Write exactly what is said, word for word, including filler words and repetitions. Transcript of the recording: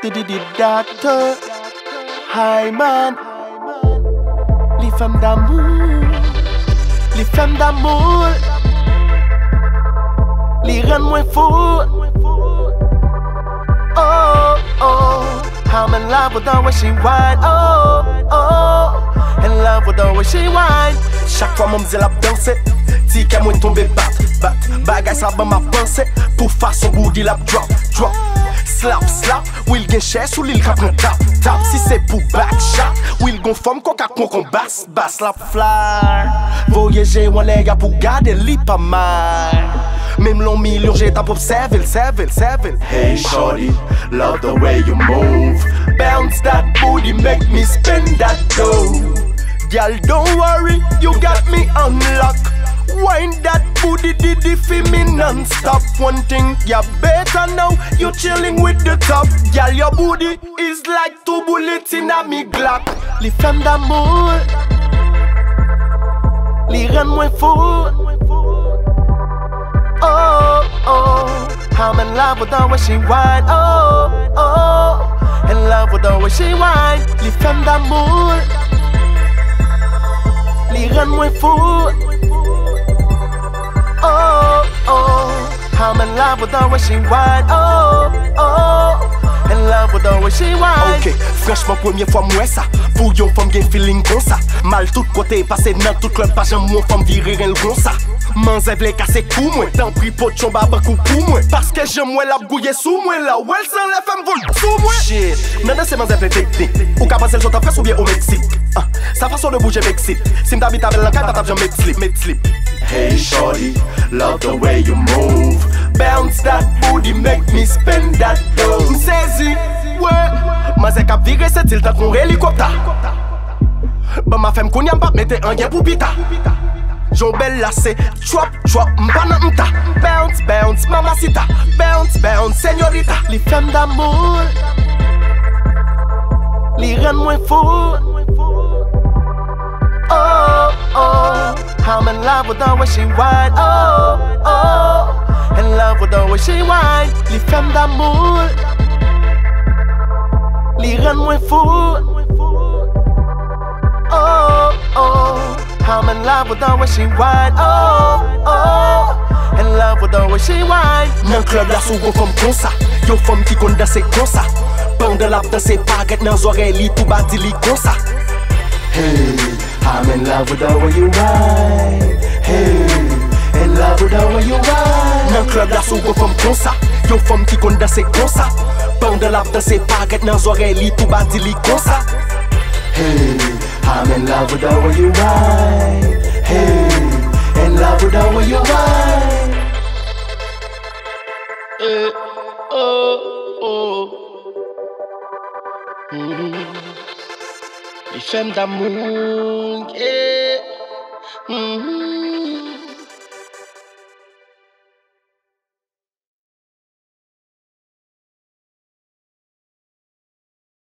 Didi doctor, hi man. Les femmes d'amour, les femmes d'amour, les rendent moins fou. Oh, oh, I'm in love with the way she whine. Oh, oh, in love with the way she whine. Chaque fois, mon m'dit la danse, ti qu'à moi tomber bat, bat, bagay ça va ma pensée. Pour façon booty la drop, drop. Slap, slap, will gen chè sou l'il kap nou tap, tap. Si c'est pour back shot, will gon fòm kon kak kon kon bass, bass la flare. Voyager wan lè ya pou gade li pa mal. Même l'on million j'ai tap observe, serve, serve. Hey shorty, love the way you move. Bounce that booty, make me spend that dough. Girl, don't worry, you got me on lock. Wind that booty diddy for me non-stop. One thing you better know, you chilling with the top. Girl, your booty is like two bullets in a me Glock. Les femmes d'amour, les rendent moins fou. Oh, oh, I'm in love with the way she whine. Oh, oh, in love with the way she whine. Les femmes d'amour, les rendent moins fou. Oh, oh, I'm in love with the way she whine. Oh, oh, in love with the way she whine. Ok, franchement première fois moi ça. Pour yon femme gen feeling comme ça. Mal tout côté passé dans tout club pas j'aime mon femme virer elle comme ça. Manzèv les casser coup moi. Tant pris pot de chomba beaucoup pour moi. Parce que j'aime moi la bouiller sous moi là. Well sans la femme vol sous moi. Shit, non non c'est manzèv les techniques. Ou qu'à passer le jour en France ou bien au Mexique. uh, Sa façon de bouger m'excite. Si m'habite avec la caille, t'as jamais slip, make slip. Hey shorty, love the way you move. Bounce that booty, make me spend that dough. M'saisi, ouais. Manzèv cap virer cette île, t'as qu'on hélicoptère. Bah ma femme qu'on y a pas mette un gain pour pita. J'en belle là c'est chop chop m'pana m'ta. Bounce bounce mamacita. Bounce bounce señorita. Les femmes d'amour, les rendent moins fou. Oh oh, I'm in love with the way she whine. Oh oh, in love with the way she whine. Les femmes d'amour, les rendent moins fou. Oh oh, I'm in love with the way she whine. Oh oh, in love with the way she whine. Nan club la sou gon femme comme ça. Yo femme qui kon danser comme ça. Pendant la danser baguette nan oreilles tout badi li comme ça. Hey, I'm in love with the way you whine. Hey, in love with the way you whine. Nan club la sou gon femme comme ça. Yo femme qui kon danser comme ça. Pendant la danser baguette nan oreilles tout badi li comme ça. Hey, I'm in love with the way you whine. Hey, in love with the way you whine. Eh, oh, oh. Mm-hmm. Les femmes d'amour, yeah. Mm-hmm.